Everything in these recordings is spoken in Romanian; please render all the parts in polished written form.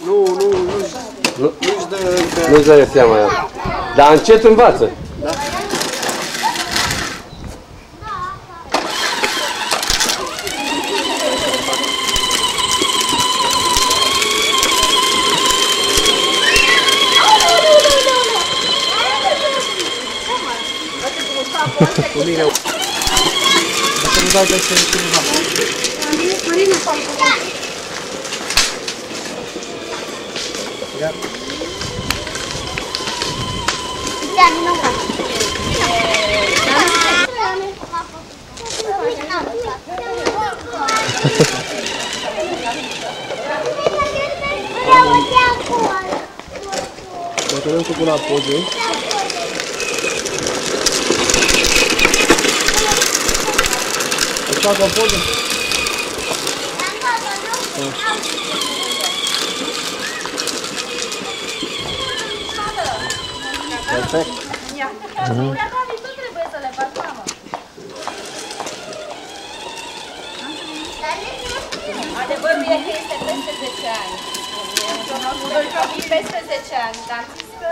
Nu-și dă seama ea. Dar încet învață. Da. Cu mine. Să nu dai peste cineva. Marina. Ia. Ia, nu fac. Dacă nu făcut la poze. Îți fac o poză? Perfect. Trebuie să le fac, mamă. Adevărul e că este peste 10 ani. Peste 10 ani, dar am zis că...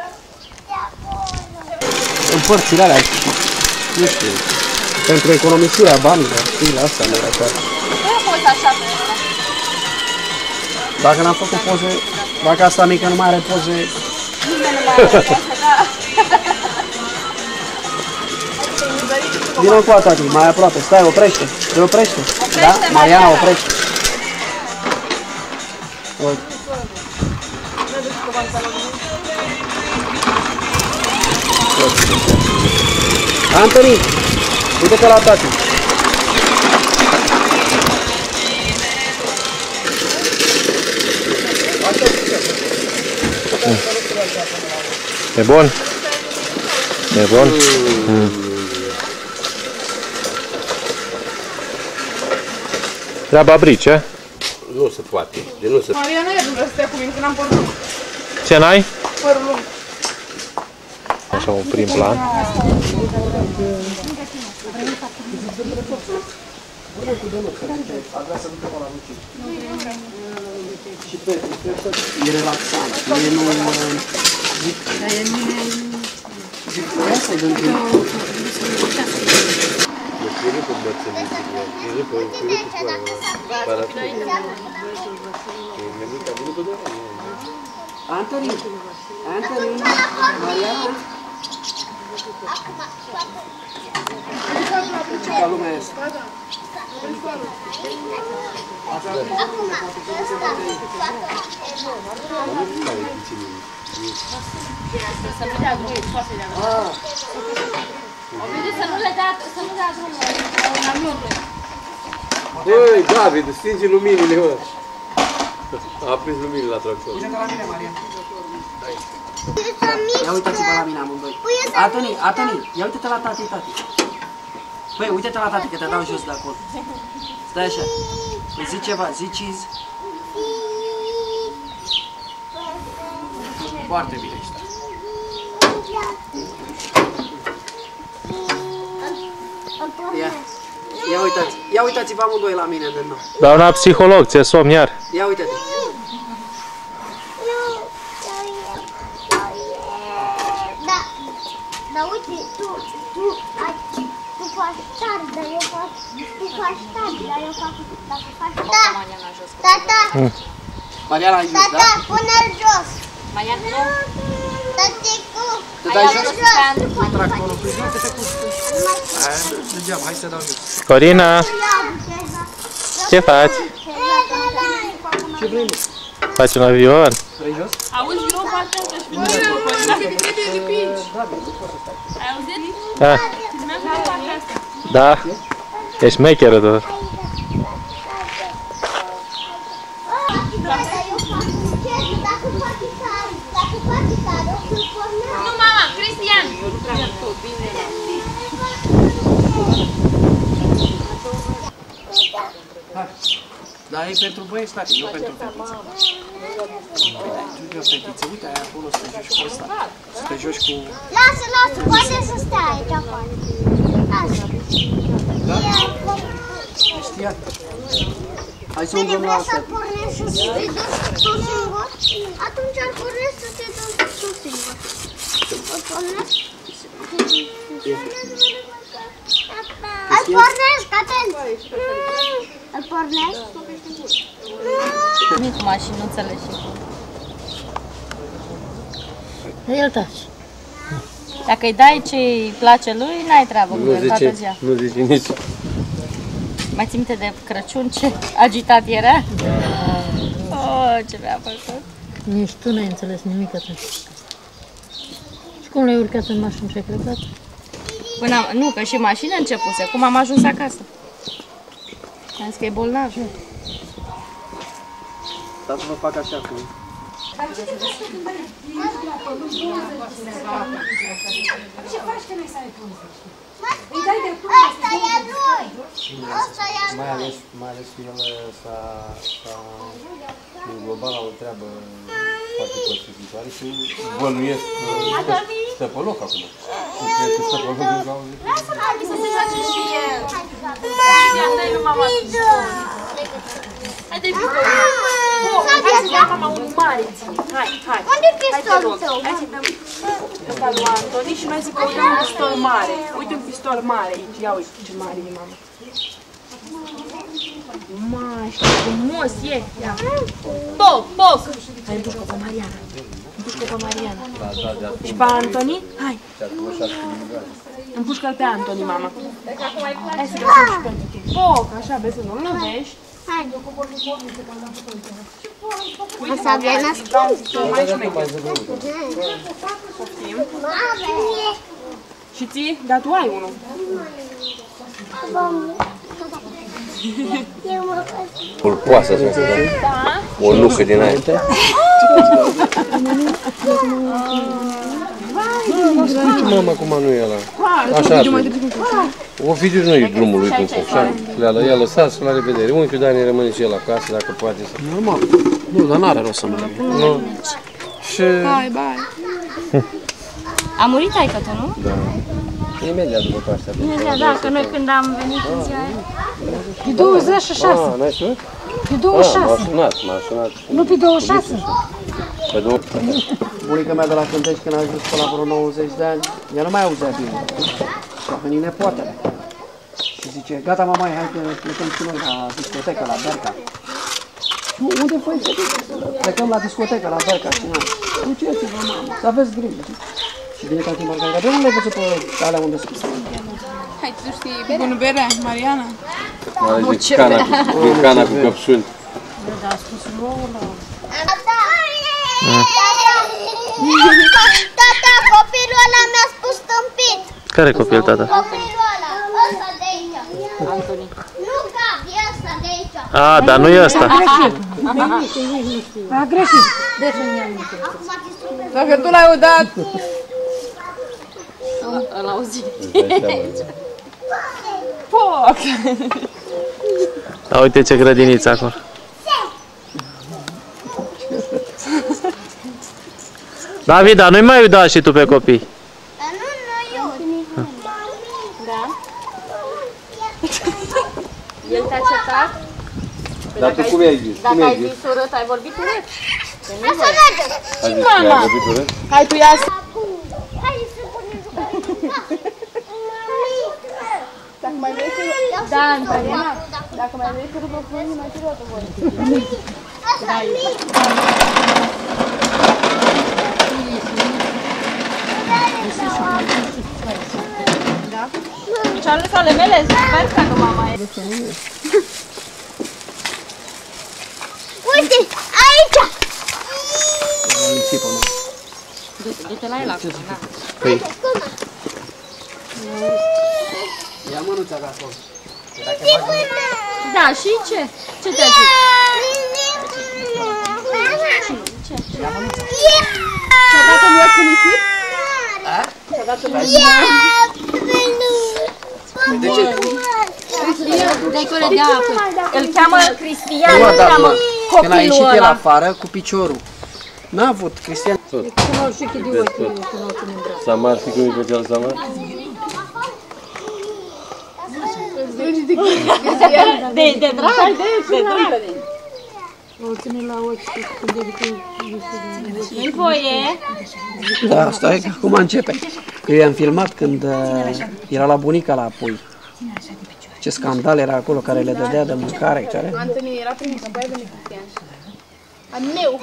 Împărțile alea, nu știu, pentru economisirea banilor, știile astea nu era chiar. Nu a fost așa pe ăla. Dacă n-am făcut poze, dacă asta mică nu mai are poze... Nimeni nu mai are poze, da. Vino cu tati, mai aproape, stai, oprește, te oprește. Da? Mariana, oprește. Anthony, uite-te la tati. E bun? E bun? Treaba brice? Nu se poate. Nu se... Maria nu e dură să stea cu mine, că n-am părul lung. Ce n-ai? Părul lung. Așa un prim plan. E relaxant, e nu... Ia să-i dăm timp. Anthony, Mariana. Ce ca lumea este? Să nu dea drumul, poate să dea drumul. Să nu dea drumul în avionul. Băi, David, stinge luminile, mă. A aprins luminile la tractor. Uite-te la mine, Maria. Ia uitați-vă la mine amândoi. Anthony, ia uite-te la tati. Păi, uite-te la tati, că te dau jos de acolo. Stai așa. Păi zi ceva, zi cheese. Foarte bine ești. Ia uitați-vă amândoi la mine de nou. Doamna psiholog, ți-e somn iar. Ia uite-te. Dar uite, tu faci tare, dar eu fac... Tu faci tare, dar eu fac... Dacă faci... Tata! Mariana, ai jos, da? Tata, pune-l jos! Mariana, nu? Tăticu! Te dai jos? Cu tractorul, păi uite-te cum stai. Aia, degeaba, hai să dau jos. Corina, ce faci? Ce vrei? Faci un avion? Vrei jos? Auzi, eu partea asta și voi. Dacă te trebuie ripici. Ai auzit? Da. Filmează de partea asta. Da. E șmecheră tot. Nu, mama, Cristian! Da, e pentru băieți, tati, eu pentru fetiță. Eu fetiță, uite, aia acolo să te joci cu ăsta. Să te joci cu... Lasă, poate să stea aici afară. Lasă. Da? Știa? Hai să umblăm la Vrei să asta. pornești și să te duci tu singur? Atunci ar pornești să te duci tu singur. Îl pornești? Îl pornești, atent! Îl pornești? Mic mașinuțele și cu... El taci. Dacă îi dai ce-i place lui, n-ai treabă cu el toată ziua. Nu zice nici. Mai ții minte de Crăciun ce agitat era? Oh, ce mi-a făcut. Nici tu n-ai înțeles nimic atunci. Și cum l-ai urcat în mașină și ai plecat? Până am, nu, că și mașina începuse. Cum am ajuns acasă? Am zis că e bolnav. Dar să vă fac așa cu... Asta e a lui! Asta e a lui! Mai ales că el s-a înglobat la o treabă foarte costisitoare și bănuiesc că stă pe loc acum. Și cred că stă pe loc din cauza. Să se joace și el. Dă-i lui mama. Haide-i picău. Hai să dea mama un mare ține. Hai. Unde e pistolul tău? Hai să dăm ăsta lui Antoni și noi să căutăm un pistol mare. Uite un pistol mare aici. Ia uite ce mare e, mama. Mai, ce frumos e. Ia. Poc. Hai, împușcă pe Mariana. Și pe Antoni? Hai. Împușcă-l pe Antoni, mama. Hai să găsim și pentru tine. Poc, așa, vezi să nu-l lovești. Hai! Asta avea nascut! Mai șmecher. Și ții? Dar tu ai unul. Pulpoasă să da? O nucă din aia. Mama, cum nu e ăla? Așa Ovidiu nu e drumul lui cum așa. Le-a lăsat și la revedere. Unchiul Dani rămâne și el acasă dacă poate să... Normal. Nu, dar n-are rost să merg. Nu. Și... Bye. A murit taică-tu, nu? Da. Imediat după Paștea. Imediat, da, că noi când am venit în ziua aia... Pe 26. Ah, n-ai sunat? Pe 26. M-a sunat. Nu pe 26. Pe 2. Bunica mea de la Cânteci, când a ajuns pe la vreo 90 de ani, ea nu mai auzea bine. Și a venit nepoatele. Și zice, gata mama, hai că plecăm și noi la discotecă, la Berca. Și unde voi să plecăm la discotecă, la Berca și noi. Duceți-vă, mamă, să aveți grijă. Și vine tati Margarita, de unde ai văzut pe alea unde sunt? Hai, tu știi bună berea, Mariana? Mai zic cana cu căpșuni. Tata, copilul ăla mi-a spus tâmpit. Care copil, tata? Copilul ăla, ăsta de aici. Antoni. Nu Gabi, ăsta de aici. A, dar nu e ăsta. A greșit. Acum te strâng. Dacă tu l-ai udat, Îl auzi. foc! A, uite ce grădiniță acolo. David, dar nu-i mai uita și tu pe copii. Dar nu eu. Da? El te-a certat? Dar tu cum ai zis? Dacă ai zis urât, ai vorbit urât? Asta merge. Ai zis că ai vorbit urât? Hai tu ia să... Hai să punem jucării. Dacă mai vrei să... Da, Mariana. Dacă mai vrei să rupă frunii, mai trebuie să vorbi. Asta e mic. Picioarele sau ale mele? Sper că mama e. Uite, aici. Du-te la el acum, da. Ia mânuța de acolo. Da, și ce? Ce te-a zis? Ți-a dat în cu nisip? Ți-a dat în De ce? Dai-core de apă. Îl cheamă Cristian, Nu a îl dat cheamă Când a ieșit copilul el ăla. afară cu piciorul. N-a avut, Cristian. Samar, știi cum e pe cel Samar? De drag? De drag? O ține la ochi cu degetul. Nu-i voie. Da, stai că acum începe. Că eu am filmat când era la bunica la pui. Ce scandal era acolo care le dădea de mâncare, care? Antoni era primul, că băia venit Cristian. A meu.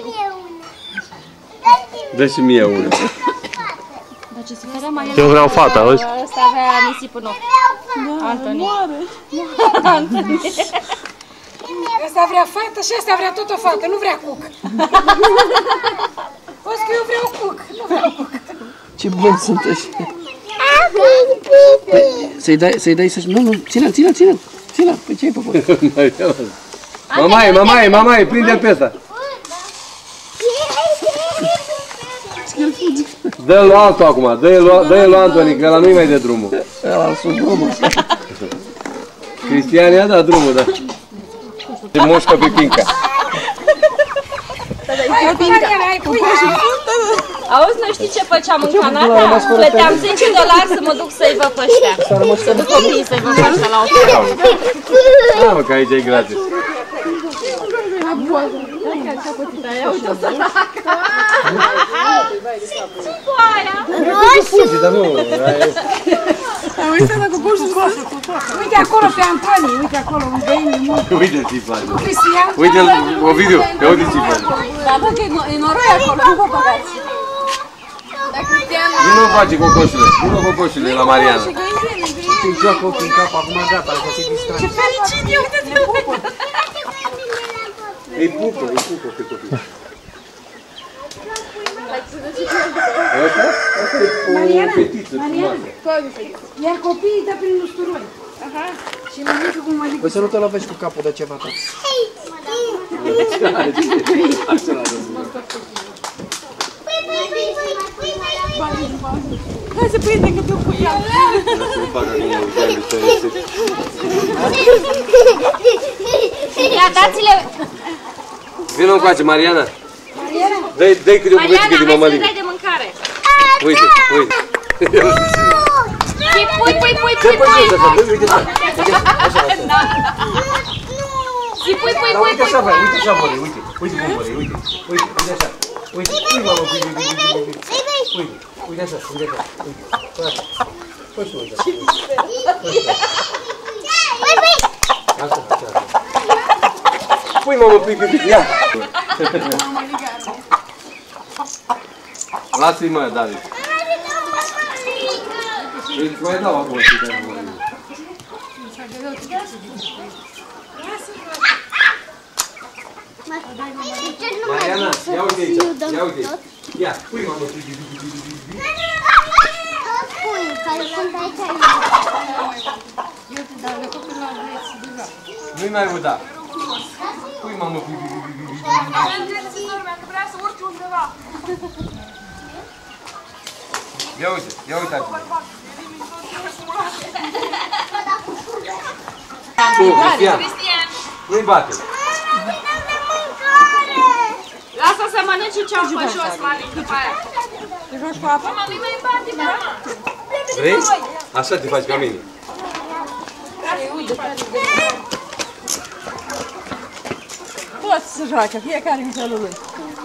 Dă și mie una. Dar ce se vedea Mariana? Eu vreau fata, auzi? Ăsta avea nisip în ochi. Antoni. Antoni. Ăsta vrea fată și ăsta vrea tot o fată, nu vrea cuc. O să că eu vreau cuc, nu vreau cuc. Ce buni sunt ăștia. Să-i dai să-și... Nu, ține-l. Păi ce ai făcut? Mamaie, prinde-l pe ăsta. Dă-l lui altul acum, dă-l lui Antoni, că ăla nu-i mai de drumul. Ăla sub drumul ăsta. Cristian i-a dat drumul, da. Se moșcă pe Pinca. Auzi, nu știi ce făceam în Canada? Plăteam $10 să mă duc să-i văd pe ăștia. Să duc copiii să-i văd pe ăștia la hotel. Da, mă, că aici e gratis. Roșu! Dar nu, Uite acolo pe Antoni, uite acolo, un băin mult. uite ce-i place. Cristian. Uite-l, Ovidiu, că uite ce-i place. Dar bă, că e noroi acolo, nu vă băgați. Dar Cristian... Nu face cocoșule la Mariana. Ce-i joacă ochii în cap, acum gata, că se distrage. Ce fericit, eu uite-te. Îi pupă pe copii. Mariana, fetiță iar copiii dă prin usturoi. Și mănâncă cum mănâncă. Păi să nu te lovești cu capul de ceva tot. Hai să prinde că tu cu ea. Ia, dați-le... Vino încoace, Mariana. Dă-i câte o bucățică de mămăligă. Mariana, hai să dai de mâncare. Uite. Pui. Uite așa. Și pui. Uite așa, Bore, uite cum Bore, uite așa. Uite, mamă, uite așa. Păi și uite. Așa. Pui, mamă, ia. Lasă-i, mă, David. Îți mai dau acum și de Mariana, ia uite aici, ia, pui, mamă, Pui, care sunt aici. nu-i mai uda. Pui, mamă, Ia uite aici. Cristian, nu-i bate. Lasă să mănânci ce-am pe jos, mami, după aia. Te joci cu apă? Mami, mai bate, mama. Vrei? Așa te faci ca mine. Toți se joacă, fiecare în felul lui.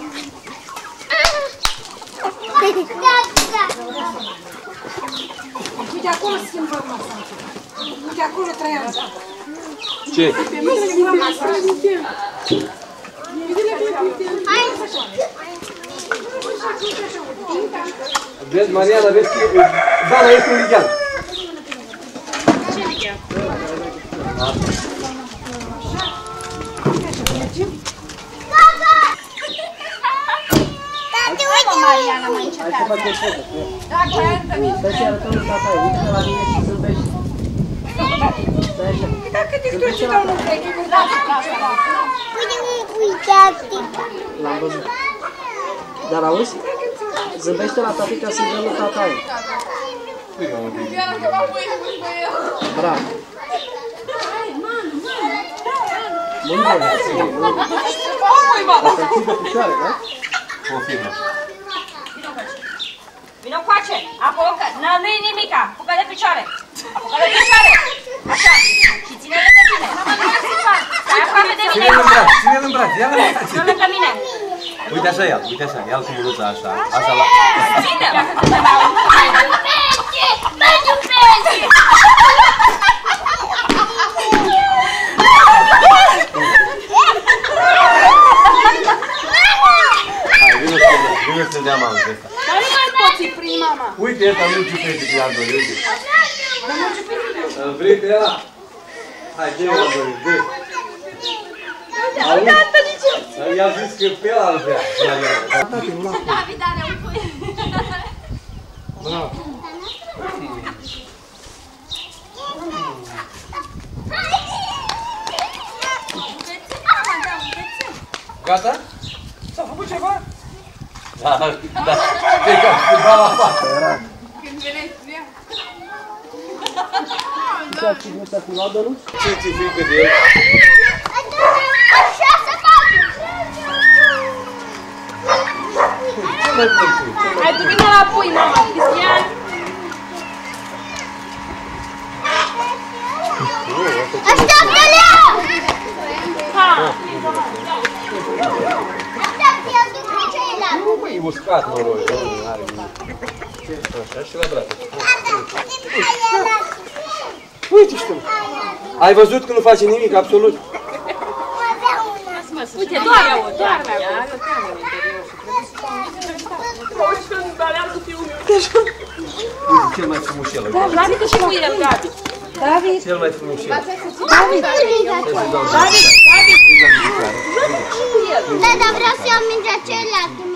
Uite acolo schimbăm masa. Uite acolo trăiază. Ce? Vezi, Mariana, vezi că Dana este un lighean. Ce lighean? Mariana, mai începează. Dacă ai întâlnit. Stai să arătăm lui tata, uite la mine și zâmbește. Stai așa. Dacă te duci la unul vechi, cu dată. L-am văzut. Dar auzi? Zâmbește la tati ca să-i dă lui tatai. Bravo. Mândră. Dacă ții pe picioare, da? Confirmă. Vino coace, acolo, nu-i nimica, apucă de picioare. Apucă de picioare. Așa. Și ține-l lângă tine. Stai aproape de mine. Ține-l în braț, ia-l în braț. Nu lângă mine. Uite așa ia, uite așa, ia-l cu mânuța așa. Așa la... Ține. Hai, vină să dea mama ăsta. Dar nu mai poți primi mama. Uite, ăsta nu ciupește pe albă, uite. Îl vrei pe ăla? Hai, dă-i albă, dă-i. I-a zis că pe ăla îl vrea. David are un pui. Bravo. Gata? S-a făcut ceva? Da, da. Te ca ceva la față. Când veneți, ia. Nu ți-a fi luat de nu? Ce ți frică de el? Așa să fac! Hai, tu vine la pui, mama, Cristian. Așteaptă-le! Ha! Așteaptă-i aduc pe ceilalți! Nu, măi, e uscat, noroi. Nu are nimic. Așa și la brațe. Uite și tu! Ai văzut că nu face nimic, absolut? Uite, doarme-o, doarme-o. Auzi că îmi doleam cu fiul meu. Uite, cel mai frumos el. David și cu el, Gabi. David, Cel mai frumos el. David, Da, dar vreau să iau mingea celălalt.